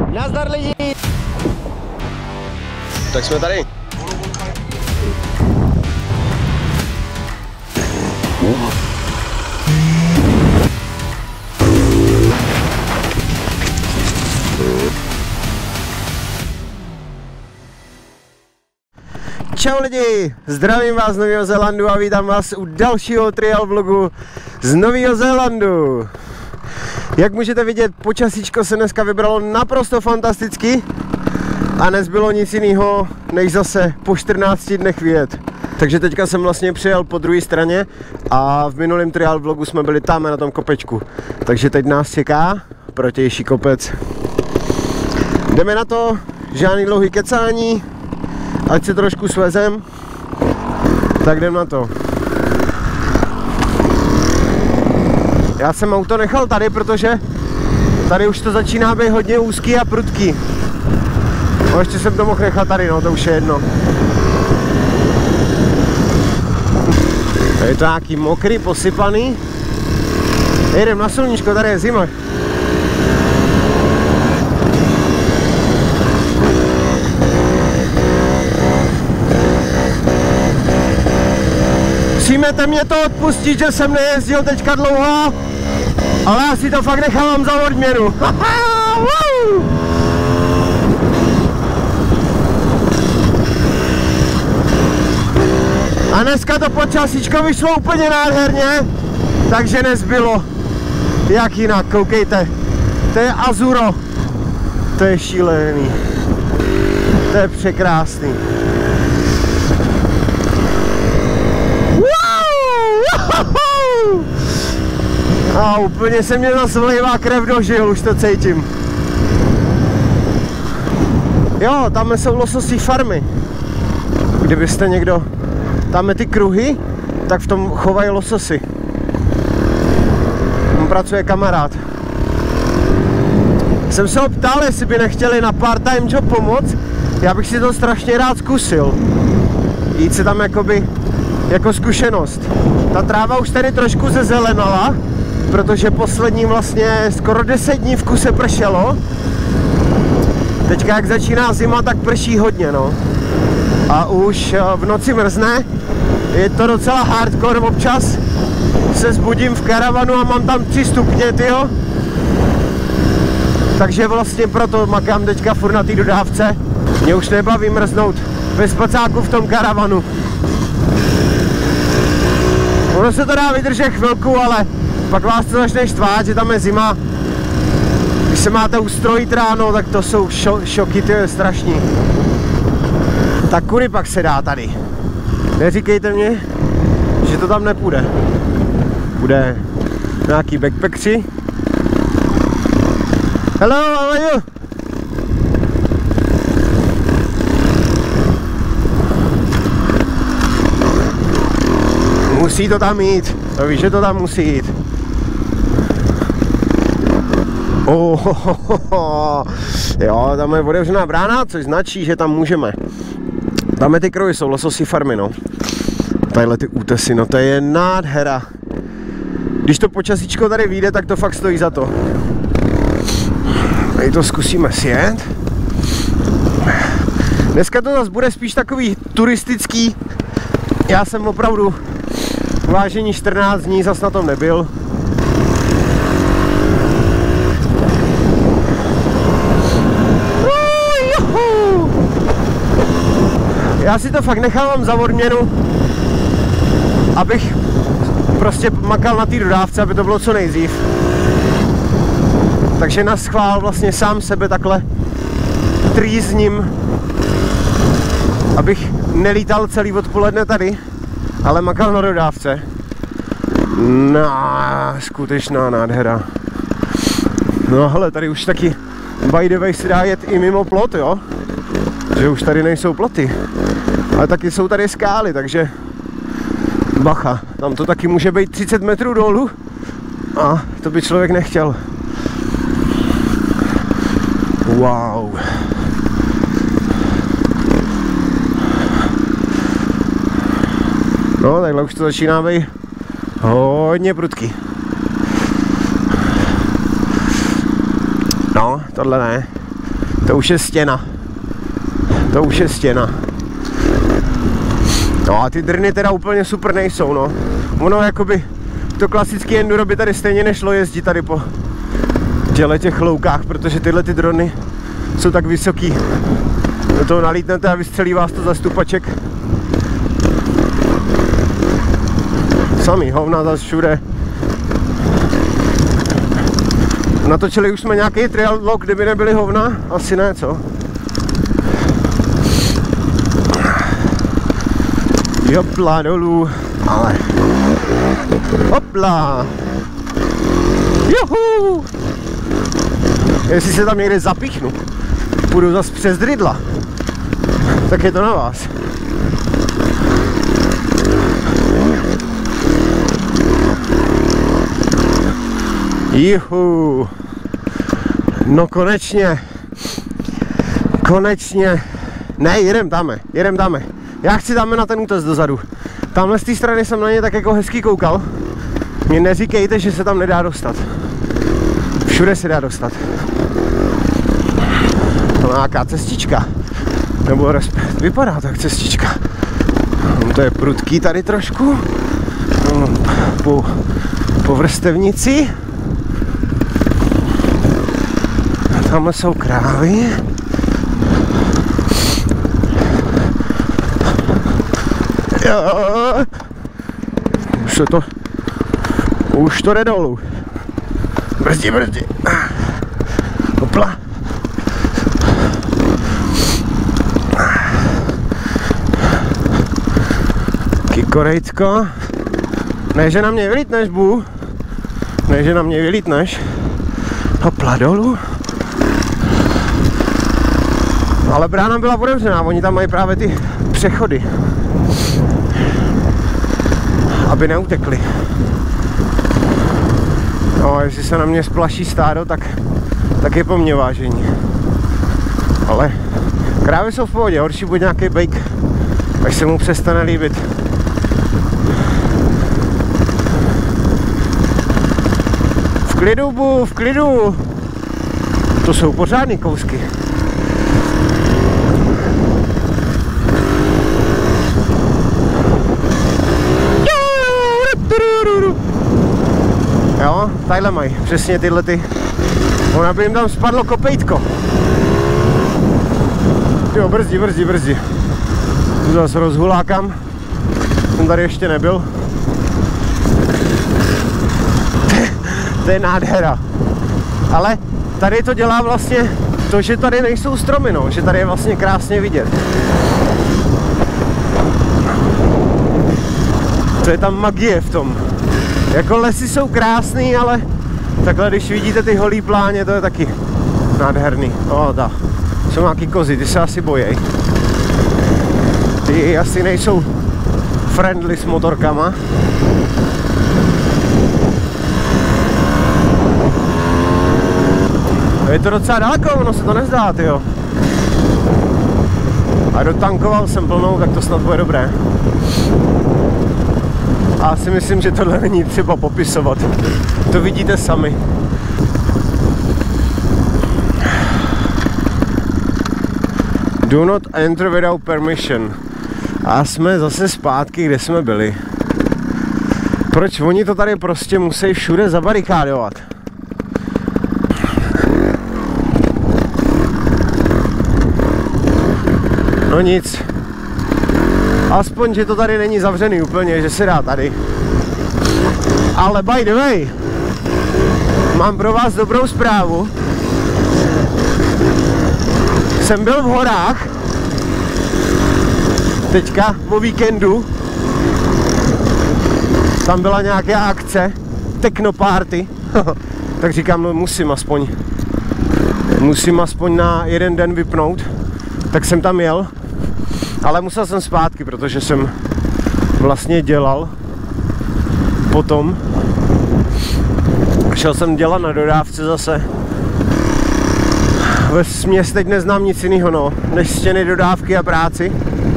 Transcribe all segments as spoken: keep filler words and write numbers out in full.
Nazdar lidi! Tak jsme tady. Čau lidi, zdravím vás z Nového Zélandu a vítám vás u dalšího trial vlogu z Nového Zélandu. Jak můžete vidět, počasíčko se dneska vybralo naprosto fantasticky a nezbylo nic jiného, než zase po čtrnácti dnech vyjet. Takže teďka jsem vlastně přijel po druhé straně a v minulém trial vlogu jsme byli tam na tom kopečku. Takže teď nás čeká protější kopec. Jdeme na to, žádný dlouhý kecání, ať se trošku svezem, tak jdem na to. Já jsem auto nechal tady, protože tady už to začíná být hodně úzký a prudký. No ještě jsem to mohl nechat tady, no to už je jedno. Je to nějaký mokrý, posypaný. Jedem na sluníčko, tady je zima. Musíte mě to odpustit, že jsem nejezdil teďka dlouho, ale já si to fakt nechávám za odměnu. A dneska to počasíčko vyšlo úplně nádherně, takže nezbylo. Jak jinak, koukejte. To je Azuro. To je šílený. To je překrásný. A úplně se mě zase vlejvá krev do žil, už to cítím. Jo, tam jsou lososí farmy. Kdybyste někdo... Tam je ty kruhy, tak v tom chovají lososy. Tam pracuje kamarád. Jsem se ho ptal, jestli by nechtěli na part-time job pomoct. Já bych si to strašně rád zkusil. Jít se tam jakoby jako zkušenost. Ta tráva už tady trošku zezelenala, protože poslední vlastně skoro deset dní v kuse pršelo. Teďka jak začíná zima, tak prší hodně, no. A už v noci mrzne. Je to docela hardcore občas. Se zbudím v karavanu a mám tam tři stupně, tyjo. Takže vlastně proto makám teďka furt na té dodávce. Mě už nebaví mrznout ve spacáku v tom karavanu. Ono se to dá vydržet chvilku, ale pak vás to začne štvát, že tam je zima. Když se máte ustrojit ráno, tak to jsou šo šoky, to je strašný. Tak kudy pak se dá tady? Neříkejte mě, že to tam nepůjde. Bude nějaký backpackři. Hello, how are you? Musí to tam jít, to víš, že to tam musí jít. Oh, ho, ho, ho. Jo, tam je otevřená brána, což značí, že tam můžeme. Tam je ty kruhy, jsou lososí farmy, no. Tadyhle ty útesy, no to je nádhera. Když to počasíčko tady vyjde, tak to fakt stojí za to. Tady to zkusíme sjet. Dneska to zase bude spíš takový turistický. Já jsem opravdu vážení čtrnáct dní zas na tom nebyl. Já si to fakt nechávám za odměnu, abych prostě makal na té dodávce, aby to bylo co nejdřív. Takže na schvál vlastně sám sebe takhle trýzním, abych nelítal celý odpoledne tady, ale makal na dodávce. No, skutečná nádhera. No hele, tady už taky by the way se dá jet i mimo plot, jo? Že už tady nejsou ploty. Ale taky jsou tady skály, takže bacha. Tam to taky může být třicet metrů dolů a to by člověk nechtěl. Wow. No, takhle už to začíná být hodně prudký. No, tohle ne. To už je stěna. To už je stěna. No a ty drny teda úplně super nejsou, no. Ono jakoby, to klasický enduro by tady stejně nešlo jezdit tady po těle těch loukách, protože tyhle ty drony jsou tak vysoký. Do toho nalítnete a vystřelí vás to za stupaček. Samý hovna zase všude. Natočili už jsme nějaký trial vlog, kde by nebyly hovna? Asi ne, co? Jopla dolů, ale hopla, juhu, jestli se tam někde zapíchnu, půjdu zas přes drydla, tak je to na vás. Juhu, no konečně, konečně, ne, jedem tam, jedem tam. Já chci dáme na ten útes dozadu. Tamhle z té strany jsem na ně tak jako hezky koukal. Mě neříkejte, že se tam nedá dostat. Všude se dá dostat. To je nějaká cestička. Nebo respekt, vypadá to jak cestička. To je prudký tady trošku. Po, po vrstevnici. Tamhle jsou krávy. Už se to, už to jde dolů. Brzdi, brzdi. Hopla. Kikorejcko. Ne, že na mě vylítneš, bu. Ne, že na mě vylítneš. Hopla dolů. Ale brána byla otevřená, oni tam mají právě ty přechody, aby neutekli. No, jestli se na mě splaší stádo, tak, tak je po mně vážení. Ale krávy jsou v pohodě, horší bude nějaký bejk, až se mu přestane líbit. V klidu, bu, v klidu. To jsou pořádný kousky. Jo, tadyhle mají, přesně tyhle ty. Ona by jim tam spadlo kopejtko. Jo, brzdí, brzdí, brzdí. Tu zase rozhulákám. Jsem tady ještě nebyl. To je nádhera. Ale tady to dělá vlastně to, že tady nejsou stromy, no, že tady je vlastně krásně vidět. To je tam magie v tom. Jako lesy jsou krásný, ale takhle když vidíte ty holý pláně, to je taky nádherný. O, da. Jsou nějaký kozy, ty se asi bojí. Ty asi nejsou friendly s motorkama. Je to docela daleko, ono se to nezdá, tyjo. A dotankoval jsem plnou, tak to snad bude dobré. A si myslím, že tohle není třeba popisovat. To vidíte sami. Do not enter without permission. A jsme zase zpátky, kde jsme byli. Proč oni to tady prostě musí všude zabarikádovat? No nic. Aspoň, že to tady není zavřený úplně, že se dá tady. Ale by the way, mám pro vás dobrou zprávu. Jsem byl v horách teďka po víkendu. Tam byla nějaká akce, techno party. Tak říkám, no musím aspoň Musím aspoň na jeden den vypnout. Tak jsem tam jel. Ale musel jsem zpátky, protože jsem vlastně dělal potom. Šel jsem dělat na dodávce zase. Ve směs teď neznám nic jiného, no, než stěny, dodávky a práci.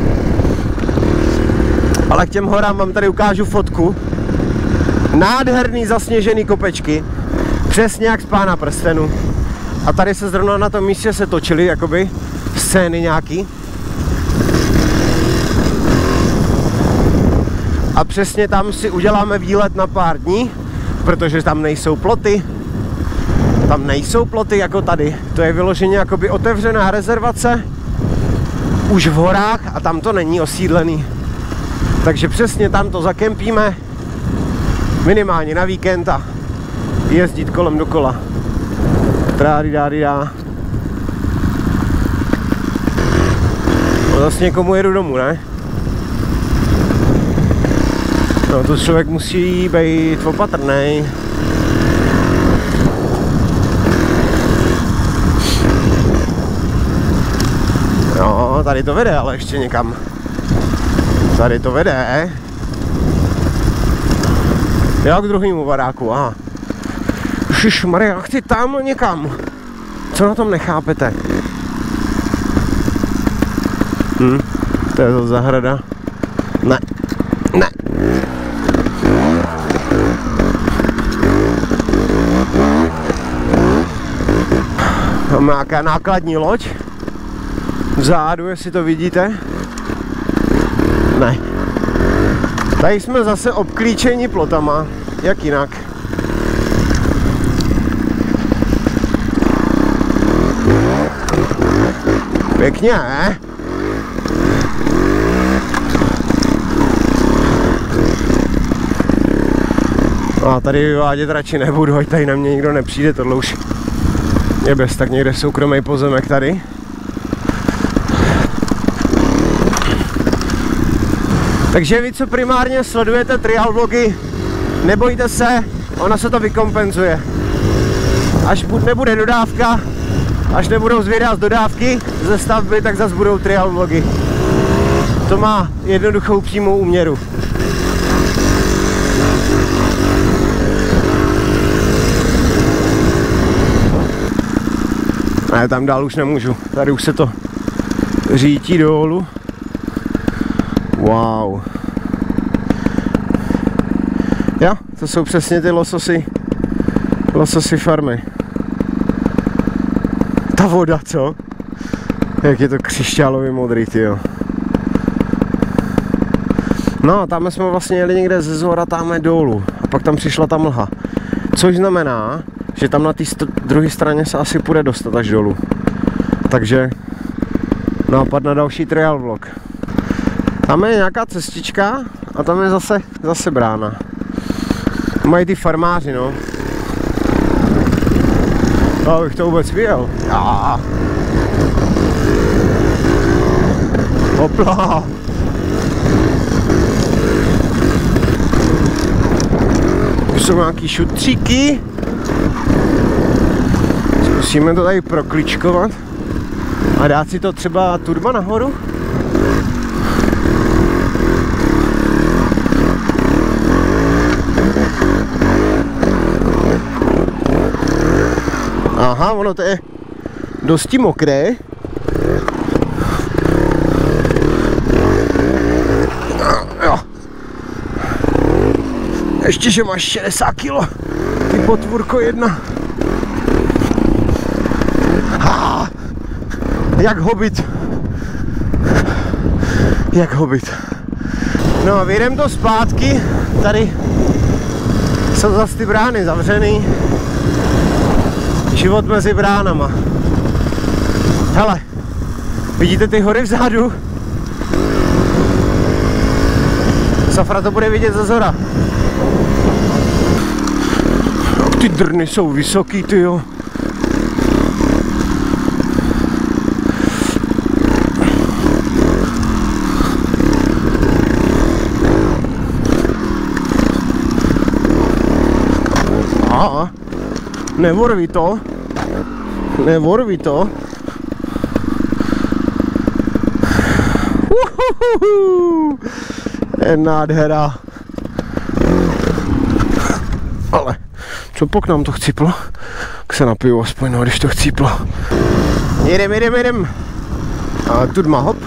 Ale k těm horám vám tady ukážu fotku. Nádherný zasněžený kopečky. Přesně jak z Pána prstenu. A tady se zrovna na tom místě se točily jakoby scény nějaký. A přesně tam si uděláme výlet na pár dní, protože tam nejsou ploty. Tam nejsou ploty jako tady. To je vyloženě jakoby otevřená rezervace. Už v horách a tam to není osídlený. Takže přesně tam to zakempíme. Minimálně na víkend a jezdit kolem dokola. Trádi-dádi-dá. No zase někomu jedu domů, ne? No to člověk musí být opatrnej. No, tady to vede, ale ještě někam. Tady to vede. Jo, k druhému baráku, aha. Ježišmarja, chci tam někam. Co na tom nechápete? Hm, to je to zahrada. Ne, ne. Máme nějaká nákladní loď. Vzadu, jestli to vidíte. Ne. Tady jsme zase obklíčeni plotama. Jak jinak? Pěkně, ne? A tady vyvádět radši nebudu, ať tady na mě nikdo nepřijde, tohle už je bez tak někde soukromý pozemek tady. Takže vy, co primárně sledujete trial vlogy, nebojte se, ona se to vykompenzuje. Až nebude dodávka, až nebudou videa z dodávky ze stavby, tak zase budou trial vlogy. To má jednoduchou přímou úměru. Ne, tam dál už nemůžu, tady už se to řítí dolů. Wow. Jo, to jsou přesně ty lososy, lososy farmy. Ta voda, co? Jak je to křišťálový modrý, tyjo. No, tam jsme vlastně jeli někde ze zhora, tamhle dolů. A pak tam přišla ta mlha. Což znamená, že tam na té druhé straně se asi půjde dostat až dolů. Takže nápad na další trial vlog. Tam je nějaká cestička a tam je zase, zase brána. Mají ty farmáři, no. Já bych to vůbec viděl. Já. Hopla. Už jsou nějaký šutříky. Zkusíme to tady prokličkovat a dát si to třeba turba nahoru. Aha, ono to je dosti mokré. Jo. Ještě, že máš šedesát kilo, ty potvůrko jedna. Ha, jak hobit. Jak hobit. No a vyjdem to zpátky. Tady jsou zase ty brány zavřený. Život mezi bránama. Hele, vidíte ty hory vzadu? Safra to bude vidět ze zhora. Ty drny jsou vysoký, tyjo. A nevorví to. Nevorví to. Uhuhu. Je nádhera. Ale co pok nám to chcíplo? Tak se napiju aspoň, no, když to chcíplo. Jedem, jedem, jedem. A tu má hop.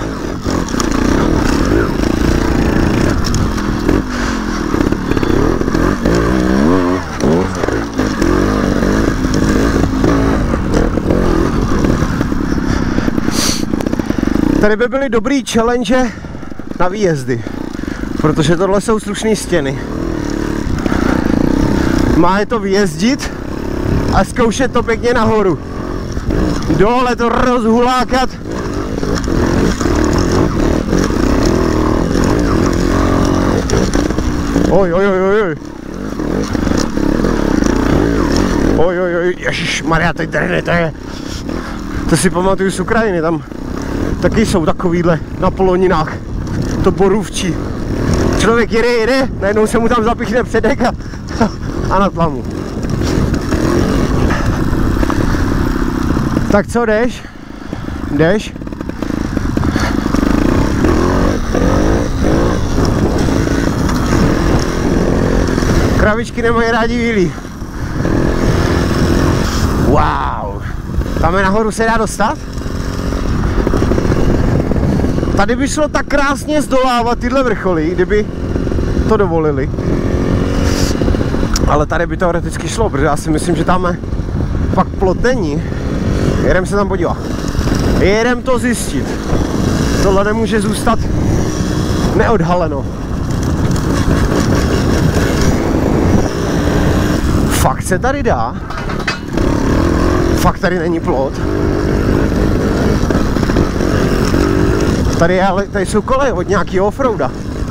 Tady by byly dobrý challenge na výjezdy, protože tohle jsou slušné stěny. Má je to vyjezdit a zkoušet to pěkně nahoru. Dole to rozhulákat. Oj, oj, oj, oj. Oj, oj, oj, ježišmarja, teď tady to je. To si pamatuju z Ukrajiny, tam taky jsou takovýhle na poloninách. To borůvčí. Člověk jede, jede, najednou se mu tam zapichne předek a, a na tlamu. Tak co, jdeš? Jdeš? Kravičky nemají rádi výlí. Wow. Tam je nahoru se dá dostat? Tady by šlo tak krásně zdolávat tyhle vrcholy, kdyby to dovolili. Ale tady by teoreticky šlo, protože já si myslím, že tam je fakt plotení. Jedem se tam podívat. Jedem to zjistit. Tohle nemůže zůstat neodhaleno. Fakt se tady dá? Fakt tady není plot? Tady, je, ale tady jsou koleje od nějakého offroada.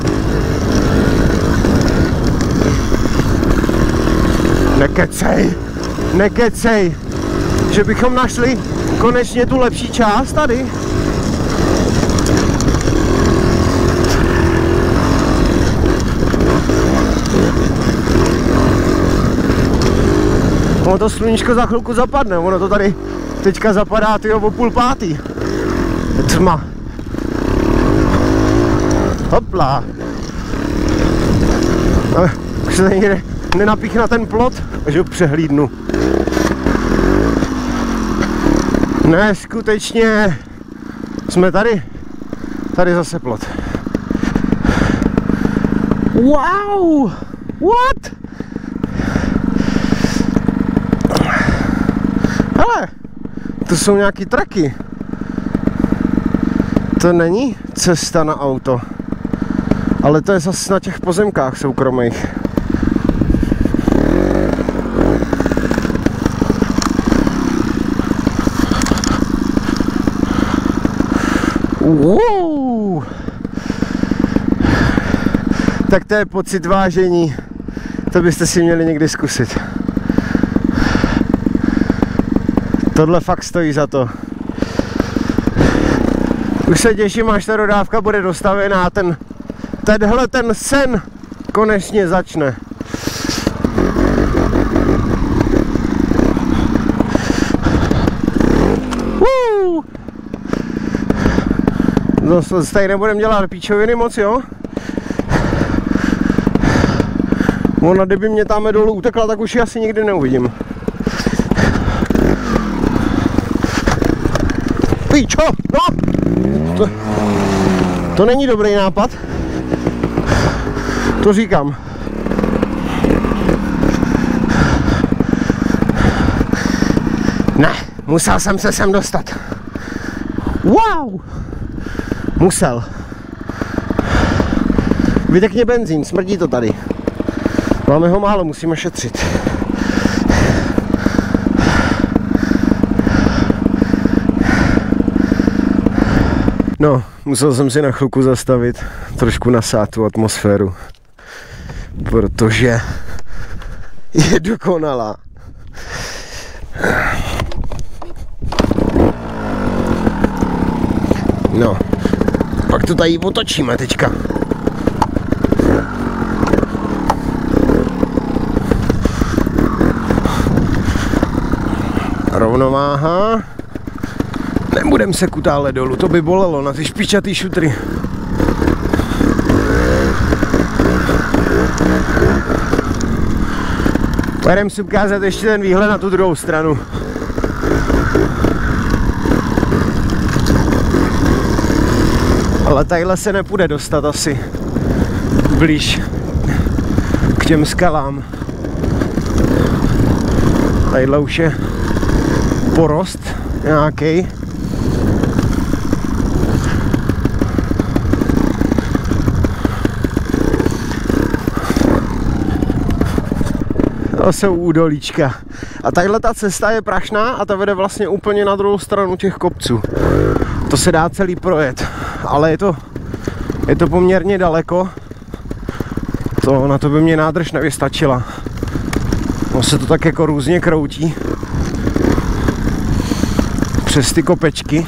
Nekecej, nekecej, že bychom našli konečně tu lepší část tady. Ono to sluníčko za chvilku zapadne, ono to tady teďka zapadá tyjo o půl pátý. Tma. Hopla. No, už se tady někde nenapích na ten plot, že ho přehlídnu. Neskutečně. Jsme tady. Tady zase plot. Wow! What? Hele, to jsou nějaký traky. To není cesta na auto. Ale to je zase na těch pozemkách soukromých. Wow. Tak to je pocit vážení. To byste si měli někdy zkusit. Tohle fakt stojí za to. Už se těším, až ta dodávka bude dostavená a ten, tenhle ten sen konečně začne. Uh. No, tady nebudem dělat píčoviny moc, jo? Ona, kdyby mě tam dolů utekla, tak už ji asi nikdy neuvidím. Píčo, no! To, to není dobrý nápad. To říkám. Ne, musel jsem se sem dostat. Wow! Musel. Vytekně benzín, smrdí to tady. Máme ho málo, musíme šetřit. No, musel jsem si na chvilku zastavit, trošku nasát tu atmosféru, protože je dokonalá. No, pak to tady otočíme teďka. Rovnováha. Nebudem se kutále dolů, to by bolelo na ty špičatý šutry. Pojedem si ukázat ještě ten výhled na tu druhou stranu. Ale tadyhle se nepůjde dostat asi blíž k těm skalám. Tadyhle už je porost nějaký. To jsou údolíčka. A tahle ta cesta je prašná a ta vede vlastně úplně na druhou stranu těch kopců. To se dá celý projet, ale je to, je to poměrně daleko. To, na to by mě nádrž nevystačila. No se to tak jako různě kroutí. Přes ty kopečky.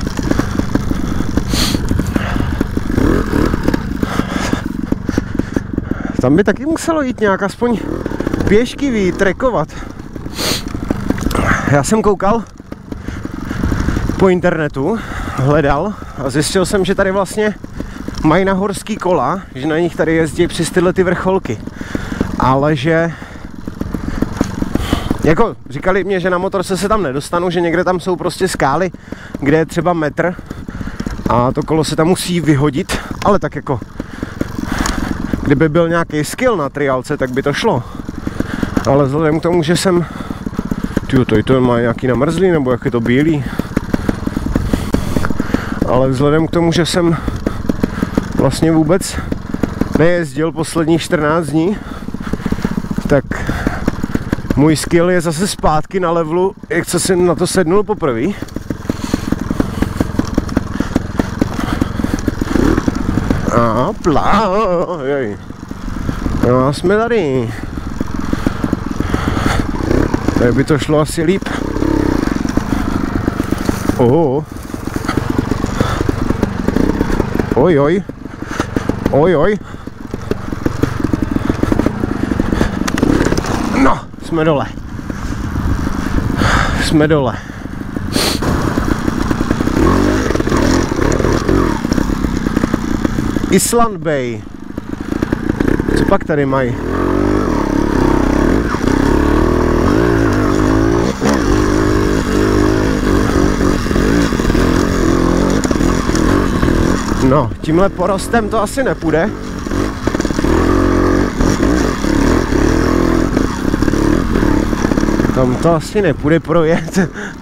Tam by taky muselo jít nějak aspoň pěšky vyjít, trekovat. Já jsem koukal po internetu, hledal a zjistil jsem, že tady vlastně mají na horský kola, že na nich tady jezdí přes tyhle ty vrcholky. Ale že jako říkali mě, že na motorce se tam nedostanu, že někde tam jsou prostě skály, kde je třeba metr a to kolo se tam musí vyhodit, ale tak jako kdyby byl nějaký skill na triálce, tak by to šlo. Ale vzhledem k tomu, že jsem tyjo, to, to má nějaký namrzlý, nebo jak je to bílý. Ale vzhledem k tomu, že jsem vlastně vůbec nejezdil posledních čtrnáct dní, tak můj skill je zase zpátky na levelu, jak co jsem na to sednul poprvé. A plá, joj. No, jsme tady. Tak by to šlo asi líp. Oh. Oj, oj. Oj, oj. No, jsme dole. Jsme dole. Island Bay. Co pak tady mají? No, tímhle porostem to asi nepůjde. Tam to asi nepůjde projet.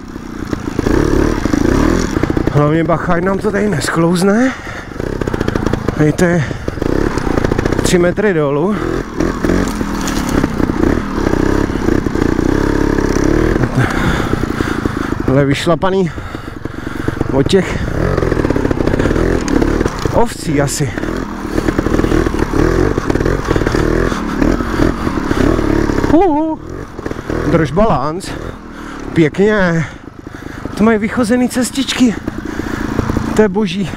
Hlavně bacha, ať nám to tady nesklouzne. Tady to je tři metry dolů. Ale vyšlapaný od těch ovcí asi. Uhu. Drž balanc. Pěkně. To mají vychozený cestičky. To je boží.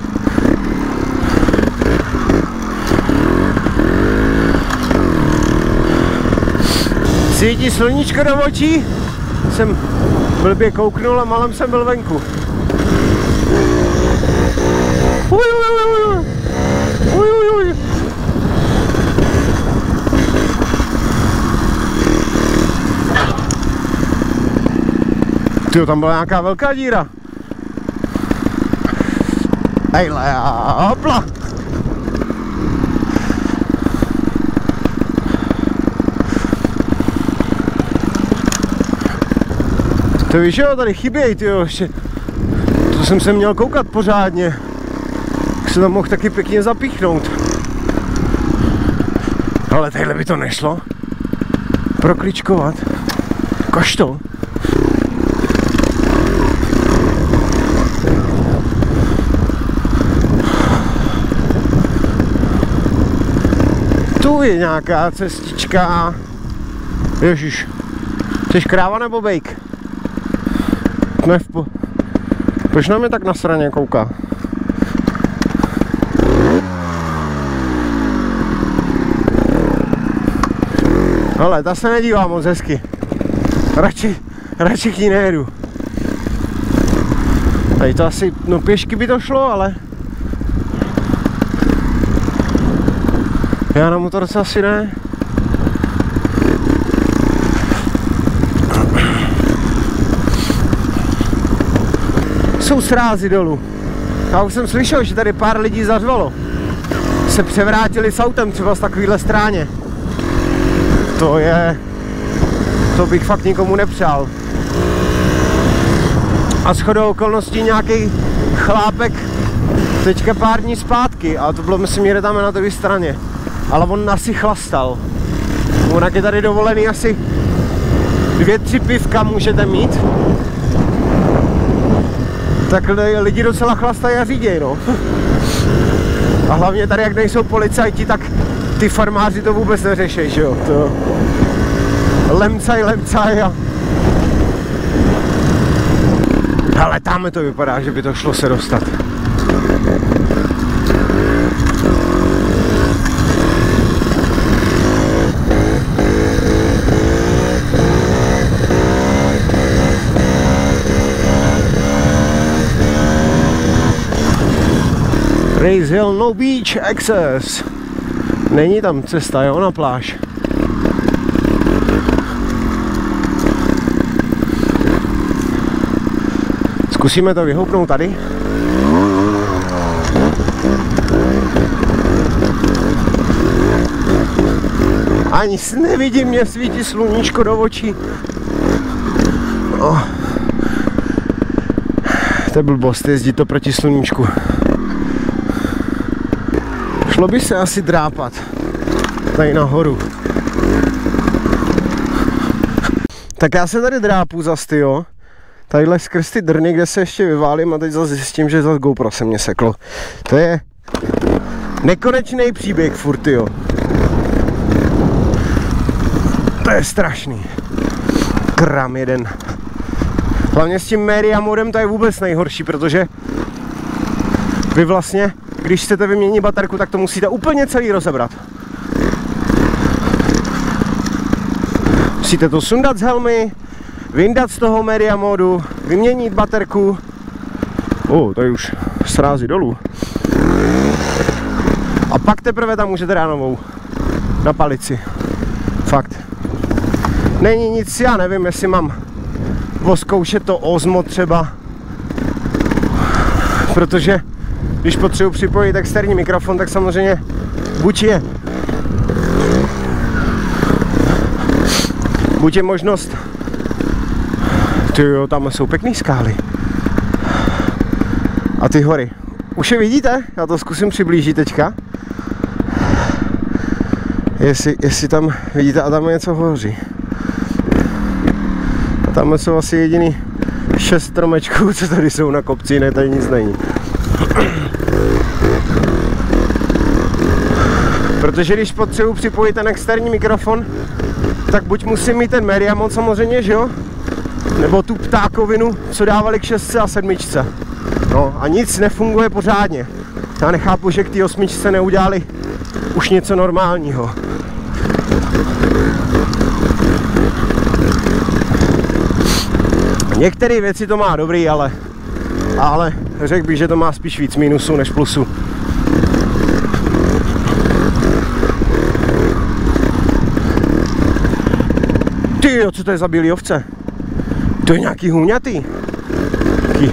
Svítí sluníčko do očí. Jsem blbě kouknul a malem jsem byl venku. Uj, uj, uj, uj, uj, uj. Tyjo, tam byla nějaká velká díra. Ejle, hopla. To víš, jo, tady chybějí, tyjo, ještě. To jsem se měl koukat pořádně. Tak se tam mohl taky pěkně zapíchnout. Ale tadyhle by to nešlo. Prokličkovat. Kašto. Tu je nějaká cestička. Ježiš. Chceš kráva nebo bejk? Ne v po... Proč na mě tak na straně kouká? Ale ta se nedívá moc hezky. Radši, radši k ní nejedu. Tady to asi, no pěšky by to šlo, ale já na motorce asi ne. Jsou srázy dolů. Já už jsem slyšel, že tady pár lidí zařvalo. Se převrátili s autem třeba z takovýhle stráně. To je... To bych fakt nikomu nepřál. A shodou okolností nějaký chlápek teďka pár dní zpátky, a to bylo, myslím, jede tam na té straně. Ale on asi chlastal. Onak je tady dovolený asi dvě, tři pivka můžete mít. Tak lidi docela chlastají a řídějí, no. A hlavně tady, jak nejsou policajti, tak ty farmáři to vůbec neřeší, že jo. To lemcaj, lemcaj a... Ale tam to vypadá, že by to šlo se dostat. Race Hill No Beach Access. Není tam cesta, jo, na pláž. Zkusíme to vyhoupnout tady. Ani nevidím, mě svítí sluníčko do očí. Oh. To je blbost, jezdí to proti sluníčku. Šlo by se asi drápat tady nahoru. Tak já se tady drápu zas, tyjo. Tadyhle skrz ty drny, kde se ještě vyválím a teď zase zjistím, že zase GoPro se mě seklo. To je nekonečný příběh furt, tyjo. To je strašný. Kram jeden. Hlavně s tím Meria modem to je vůbec nejhorší, protože vy vlastně, když chcete vyměnit baterku, tak to musíte úplně celý rozebrat. Musíte to sundat z helmy, vyndat z toho Meria modu, vyměnit baterku. O, oh, tady už srází dolů. A pak teprve tam můžete dát novou na palici. Fakt. Není nic, já nevím, jestli mám oskoušet to Osmo třeba. Protože když potřebuji připojit externí mikrofon, tak samozřejmě buď je buď je možnost. Tyjo, tam jsou pěkný skály. A ty hory. Už je vidíte? Já to zkusím přiblížit teďka. Jestli, jestli tam vidíte, a tam je něco hoří. A tam jsou asi jediný šest stromečků, co tady jsou na kopci, ne, tady nic není. Protože když potřebuji připojit ten externí mikrofon, tak buď musím mít ten Meria mod samozřejmě, že jo? Nebo tu ptákovinu, co dávali k šestce a sedmičce. No a nic nefunguje pořádně. Já nechápu, že k té osmičce neudělali už něco normálního. Některé věci to má dobrý, ale, ale řekl bych, že to má spíš víc minusů než plusů. Tyjo, co to je za bílý ovce? To je nějaký hůňatý. Taký.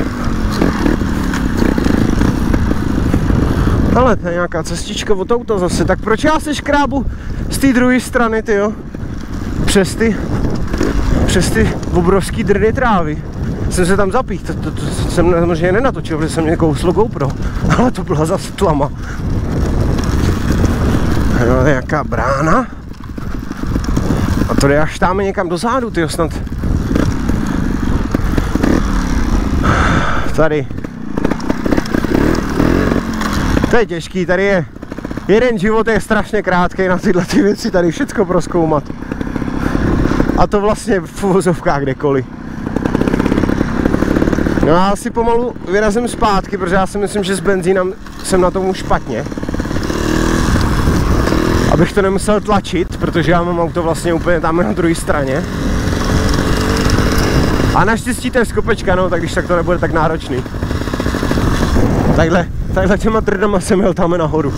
Ale to je nějaká cestička od auta zase. Tak proč já se škrábu z té druhé strany, tyjo? Přes ty, přes ty obrovský drny trávy. Jsem se tam zapích, to, to, to jsem samozřejmě nenatočil, protože jsem mě kouslo GoPro. Ale to byla zase tlama. Jo, jaká brána. A to jde až tam někam dozadu, tyjo, snad. Tady. To je těžký, tady je. Jeden život je strašně krátký na tyhle ty věci, tady všecko prozkoumat. A to vlastně v uvozovkách kdekoliv. No já asi pomalu vyrazím zpátky, protože já si myslím, že s benzínem jsem na tom už špatně. Abych to nemusel tlačit, protože já mám auto vlastně úplně tam na druhé straně. A naštěstí to je skopečka, no, tak když tak to nebude tak náročný. Takhle, takhle těma trdama jsem jel tam nahoru.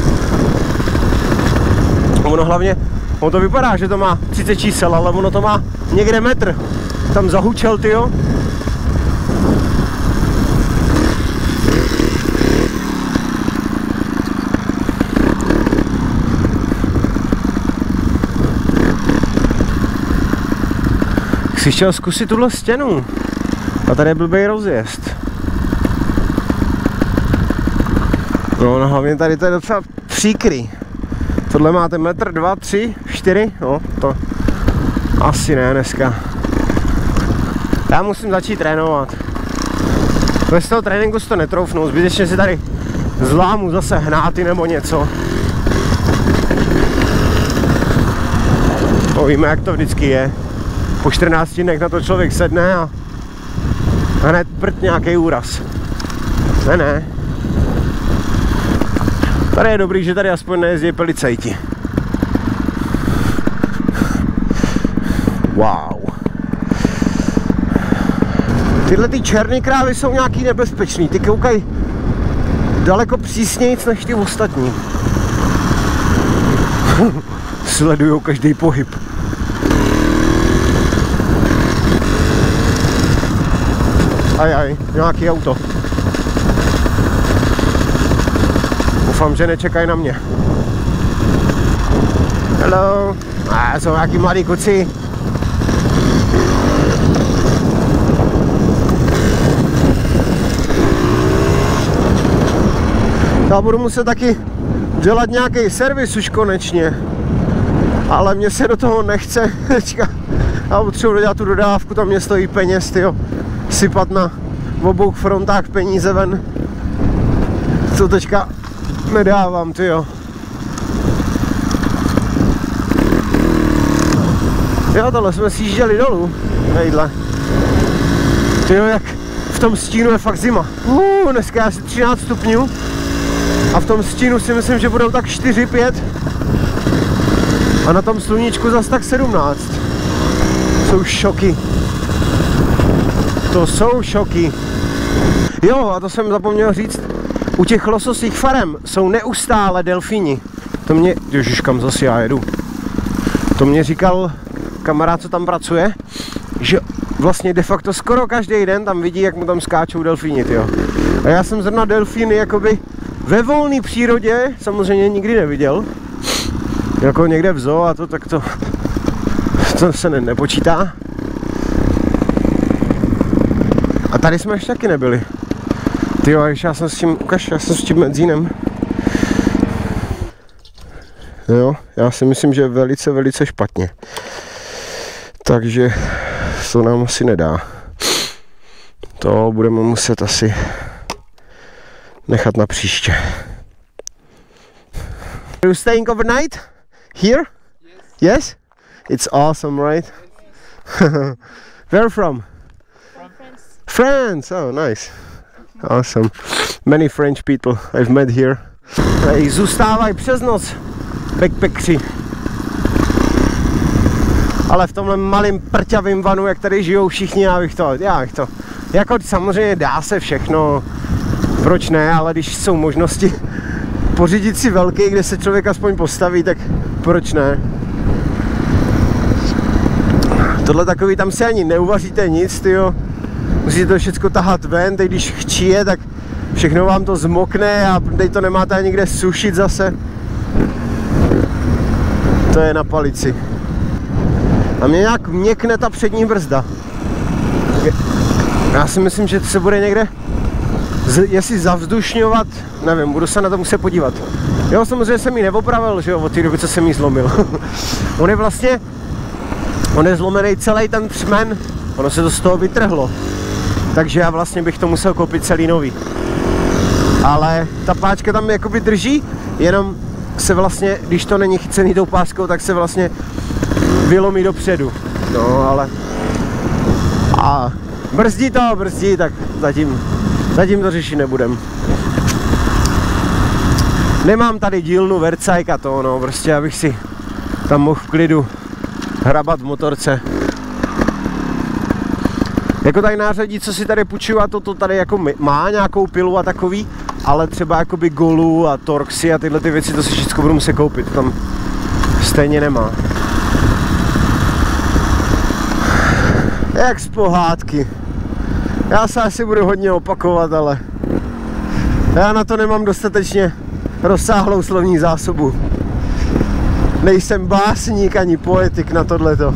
Ono hlavně, ono to vypadá, že to má třicet čísel, ale ono to má někde metr. Tam zahučel, tyjo. Jsi chtěl zkusit tuhle stěnu. A tady je blbej rozjezd. No, no hlavně tady to je docela příkrý. Tohle máte metr, dva, tři, čtyři, no to asi ne dneska. Já musím začít trénovat. Bez toho tréninku si to netroufnu, zbytečně si tady zlámu zase hnáty nebo něco. No, víme, jak to vždycky je. Po čtrnácti dnech na to člověk sedne a hned prd nějaký úraz. Ne, ne. Tady je dobrý, že tady aspoň nejezdí policajti. Wow. Tyhle ty černé krávy jsou nějaký nebezpečný. Ty koukají daleko přísnějc než ty ostatní. Sledujou každý pohyb. Aj, aj, nějaký auto. Doufám, že nečekají na mě. Hello. A jsou nějaký mladí kluci. Já budu muset taky dělat nějaký servis už konečně. Ale mně se do toho nechce. Já potřebuji dodělat tu dodávku, tam mě stojí peněz, tyjo. Sypat na obou frontách peníze ven. To teďka nedávám, tyjo. Jo, tohle jsme sjížděli dolů. Nejdle. Tyjo, jak v tom stínu je fakt zima. Uh, dneska je asi třináct stupňů. A v tom stínu si myslím, že budou tak čtyři pět. A na tom sluníčku zas tak sedmnáct. Jsou šoky. To jsou šoky. Jo, a to jsem zapomněl říct. U těch lososích farem jsou neustále delfíni. To mě, ježiš, kam zase já jedu. To mě říkal kamarád, co tam pracuje, že vlastně de facto skoro každý den tam vidí, jak mu tam skáčou delfíni, tyjo. A já jsem zrovna delfíny jakoby ve volné přírodě samozřejmě nikdy neviděl. Jako někde v zoo a to, tak to, to se ne, nepočítá. A tady jsme ještě taky nebyli. Tyjo, já jsem s tím, ukaž, já jsem s tím benzínem. Jo, já si myslím, že je velice, velice špatně. Takže to nám asi nedá. To budeme muset asi nechat na příště. Are you staying overnight? Here? Yes. Yes? It's awesome, right? Yes. Where from? From France. France! Oh, nice. Awesome. Many French people I've met here. Tady zůstávají přes noc backpackři. Ale v tomhle malým prťavým vanu, jak tady žijou všichni, já bych to, já bych to, jako samozřejmě dá se všechno, proč ne, ale když jsou možnosti pořídit si velký, kde se člověk aspoň postaví, tak proč ne. Tohle takový, tam si ani neuvaříte nic, tyjo. Musíte to všechno tahat ven, teď když chčije, tak všechno vám to zmokne a teď to nemáte ani kde sušit zase. To je na palici. A mě nějak měkne ta přední brzda. Já si myslím, že se bude někde, jestli zavzdušňovat, nevím, budu se na to muset podívat. Jo, samozřejmě jsem ji neopravil, že jo, od té doby, co jsem ji zlomil. On je vlastně, on je zlomený celý ten třmen, ono se to z toho vytrhlo. Takže já vlastně bych to musel koupit celý nový. Ale ta páčka tam jakoby drží, jenom se vlastně, když to není chycený tou páskou, tak se vlastně vylomí dopředu. No, ale... A brzdí to, brzdí, tak zatím, zatím to řešit nebudem. Nemám tady dílnu Vercajk a to, no, prostě abych si tam mohl v klidu hrabat v motorce. Jako tady nářadí, co si tady půjčuju, a to, to tady jako má nějakou pilu a takový, ale třeba jakoby Golu a Torxy a tyhle ty věci, to si všechno budu muset koupit, tam stejně nemá. Jak z pohádky. Já se asi budu hodně opakovat, ale já na to nemám dostatečně rozsáhlou slovní zásobu. Nejsem básník ani poetik na tohleto.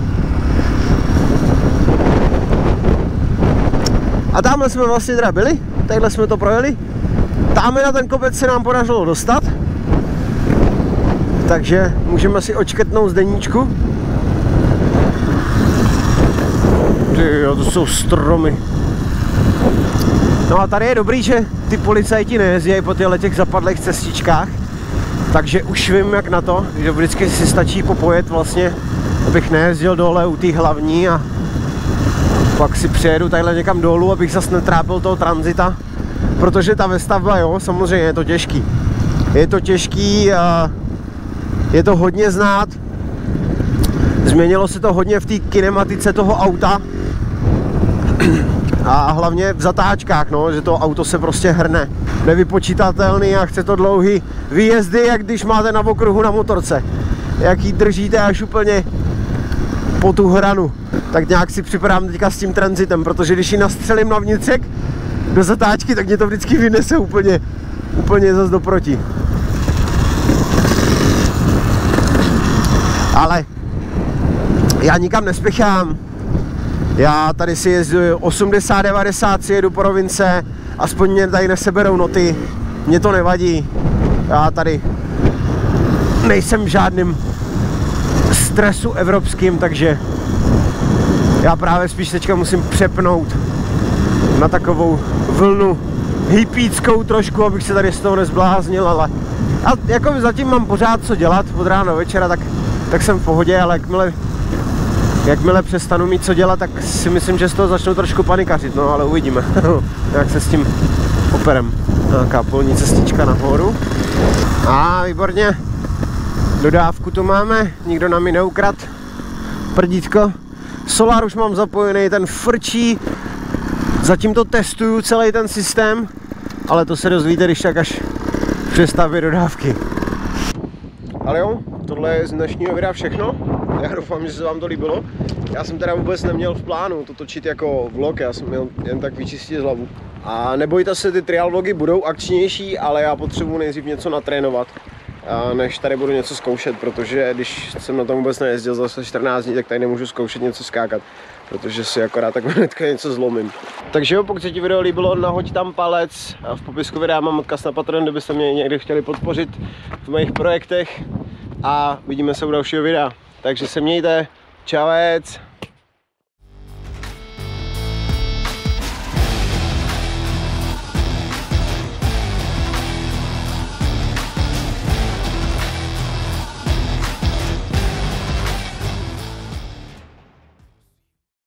A tamhle jsme vlastně teda byli, tadyhle jsme to projeli. Tamhle na ten kopec se nám podařilo dostat. Takže můžeme si očkrtnout z deníčku. Tyjo, to jsou stromy. No a tady je dobrý, že ty policajti nejezdí po těchto těch zapadlých cestičkách. Takže už vím jak na to, že vždycky si stačí popojet vlastně, abych nejezdil dole u té hlavní a pak si přijedu tadyhle někam dolů, abych zase netrápil toho tranzita. Protože ta vestavba, jo, samozřejmě je to těžký. Je to těžký a je to hodně znát. Změnilo se to hodně v té kinematice toho auta. A hlavně v zatáčkách, no, že to auto se prostě hrne. Nevypočítatelný a chce to dlouhý výjezdy, jak když máte na okruhu na motorce. Jak ji držíte až úplně po tu hranu. Tak nějak si připadám teďka s tím transitem, protože když ji nastřelím na vnitřek do zatáčky, tak mě to vždycky vynese úplně, úplně zas doproti. Ale já nikam nespěchám. Já tady si jezdu osmdesát devadesát, si jedu po rovince, aspoň mě tady neseberou noty, mě to nevadí. Já tady nejsem v žádným stresu evropským, takže já právě spíš teďka musím přepnout na takovou vlnu hippíckou trošku, abych se tady z toho nezbláznil, ale a jako zatím mám pořád co dělat od rána do večera, tak, tak jsem v pohodě, ale jakmile Jakmile přestanu mít co dělat, tak si myslím, že z toho začnu trošku panikařit, no ale uvidíme, jak se s tím operem. Nějaká polní cestička nahoru. A výborně, dodávku tu máme, nikdo nám ji neukrad. Prdítko. Solar už mám zapojený, ten frčí. Zatím to testuju, celý ten systém, ale to se dozvíte, když tak až přestaví dodávky. Ale jo, tohle je z dnešního videa všechno. Já doufám, že se vám to líbilo. Já jsem teda vůbec neměl v plánu to točit jako vlog, já jsem měl jen tak vyčistit hlavu. A nebojte se, ty trial vlogy budou akčnější, ale já potřebuji nejdřív něco natrénovat, než tady budu něco zkoušet, protože když jsem na tom vůbec nejezdil zase čtrnáct dní, tak tady nemůžu zkoušet něco skákat, protože si akorát tak hnedka něco zlomím. Takže jo, pokud se ti video líbilo, nahoď tam palec. A v popisku videa mám odkaz na Patreon, kdybyste mě někdy chtěli podpořit v mých projektech. A vidíme se u dalšího videa. Takže se mějte, čauec.